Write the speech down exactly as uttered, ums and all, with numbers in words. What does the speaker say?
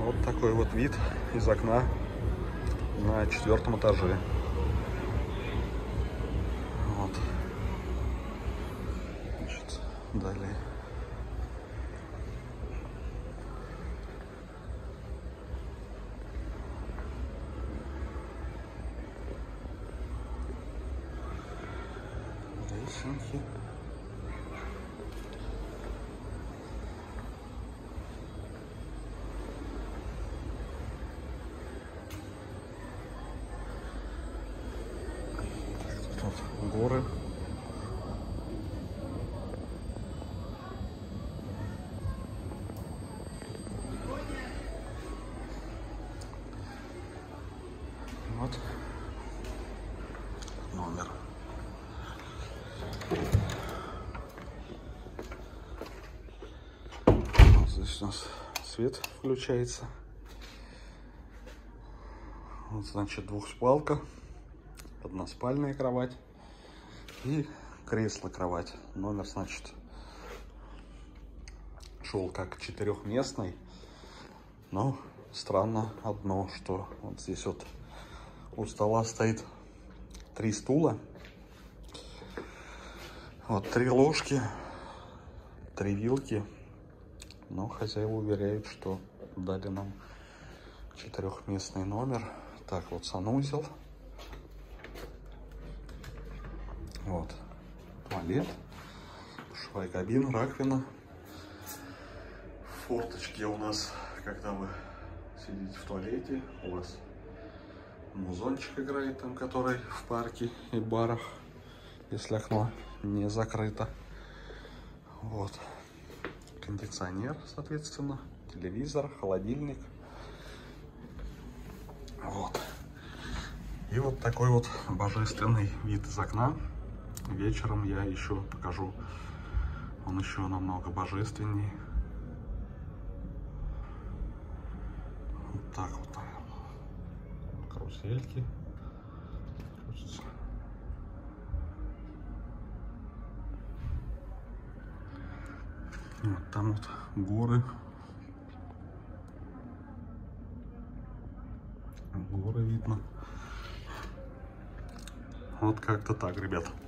Вот такой вот вид из окна на четвертом этаже. Вот. Значит, далее. Лесенки. Тут горы. Вот номер. Здесь у нас свет включается. Вот, значит, двухспалка, односпальная кровать и кресло-кровать. Номер, значит, шел как четырехместный, но странно одно, что вот здесь вот у стола стоит три стула, вот три ложки, три вилки, но хозяева уверяют, что дали нам четырехместный номер. Так, вот санузел, вот туалет, душевая кабина, раковина, форточки у нас, когда вы сидите в туалете, у вас музончик играет там, который в парке и барах, если окно не закрыто. Вот кондиционер, соответственно, телевизор, холодильник. Вот. И вот такой вот божественный вид из окна. Вечером я еще покажу. Он еще намного божественней. Вот так вот, наверное. Карусельки. Вот там вот горы. Горы видно. Вот как-то так, ребят.